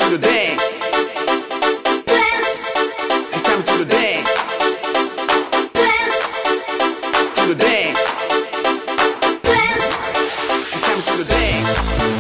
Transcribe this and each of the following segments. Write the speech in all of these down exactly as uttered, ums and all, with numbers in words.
to the dance. Dance. It's time to the dance. Dance. To the dance. Dance. It's time to the dance.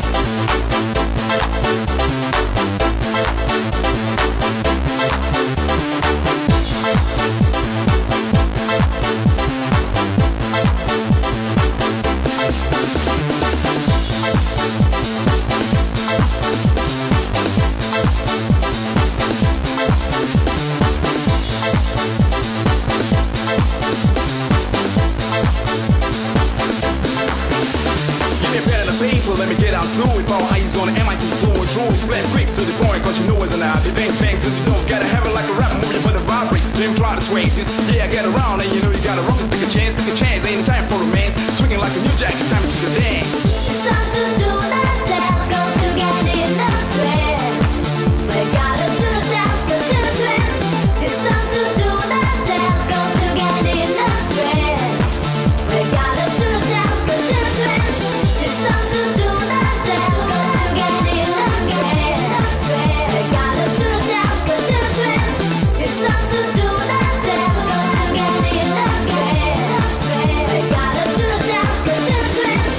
Let me get out to it. All eyes on the M I C doing true. Splat quick to the point, cause you know it's an eye. Bang bang till you don't gotta have it like a rap movie for the vibrate. Then try to sway this. Yeah, I get around and you know you gotta rock. Take a chance, take a chance. Ain't time for romance. Swinging like a new jack, it's time to the dance. It's time to do that dance, go to get in the trance. We gotta do the dance, go to the trance. It's time to do that dance, go to get in the trance. We gotta do the dance, go to the trance. It's time to do that dance, go to get in the trance. We gotta do the dance, go to the trance. It's time to do that dance, go to get in the trance. We gotta do the dance, go to the trance.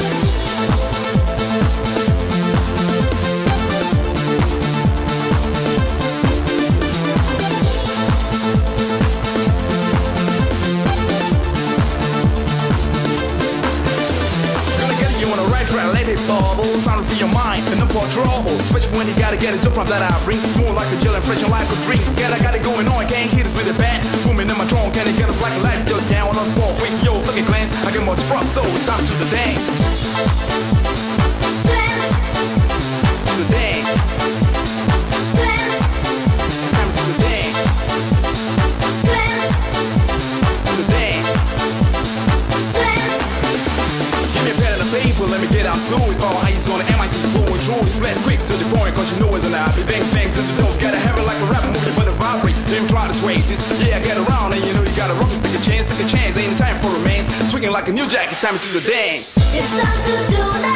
Gonna get you on the right track, let it bubble. Time for your mind, and no for trouble. Especially when you gotta get it, the problem that I bring. Smooth like a gel and fresh and like a drink. Yeah, I got it going on, can't hit it with a bat. Booming in my trunk, can it get us like a light? Just down on the floor, quick, yo, look at glance. I get much from, so it's time to the dance. Dance, To the dance. dance, Time to the dance. dance, To the dance. dance. Give me a pen and a paper, let me get out to it. All eyes on the M I C flowing true. Splat quick to the point, cause you know it's an eye. Bang bang till you don't gotta have it like a rap movie for the vibrate. Then try to sway this. Yeah, I get around and you know you gotta rock. Take a chance, take a chance. Ain't time for romance. Swinging like a new jack, it's time to the dance. It's time to do that.